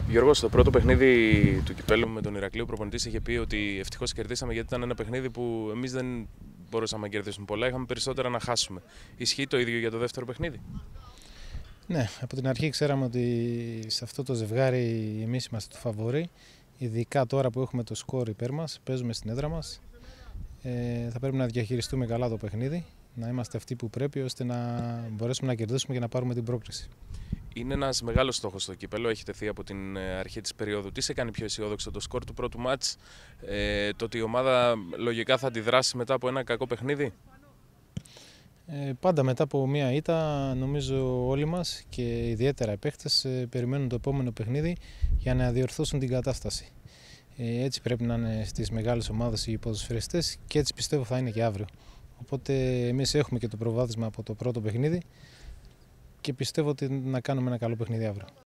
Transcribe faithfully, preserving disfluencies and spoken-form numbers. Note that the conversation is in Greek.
Γιώργο, στο πρώτο παιχνίδι του κυπέλου με τον Ηρακλείο, ο προπονητής είχε πει ότι ευτυχώς κερδίσαμε γιατί ήταν ένα παιχνίδι που εμείς δεν μπορούσαμε να κερδίσουμε πολλά, είχαμε περισσότερα να χάσουμε. Ισχύει το ίδιο για το δεύτερο παιχνίδι? Ναι, από την αρχή ξέραμε ότι σε αυτό το ζευγάρι εμείς είμαστε το φαβορί. Ειδικά τώρα που έχουμε το σκορ υπέρ μας, παίζουμε στην έδρα μας. Ε, θα πρέπει να διαχειριστούμε καλά το παιχνίδι, να είμαστε αυτοί που πρέπει ώστε να μπορέσουμε να κερδίσουμε και να πάρουμε την πρόκριση. Είναι ένας μεγάλος στόχος στο κύπελο, έχει τεθεί από την αρχή της περίοδου. Τι σε κάνει πιο αισιόδοξο, το σκορ του πρώτου μάτς, ε, το ότι η ομάδα λογικά θα αντιδράσει μετά από ένα κακό παιχνίδι? Ε, πάντα μετά από μία ήττα, νομίζω όλοι μας και ιδιαίτερα οι παίχτες ε, περιμένουν το επόμενο παιχνίδι για να διορθώσουν την κατάσταση. Ε, έτσι πρέπει να είναι στις μεγάλες ομάδες οι ποδοσφαιριστές και έτσι πιστεύω θα είναι και αύριο. Οπότε εμείς έχουμε και το προβάδισμα από το πρώτο παιχνίδι και πιστεύω ότι να κάνουμε ένα καλό παιχνίδι αύριο.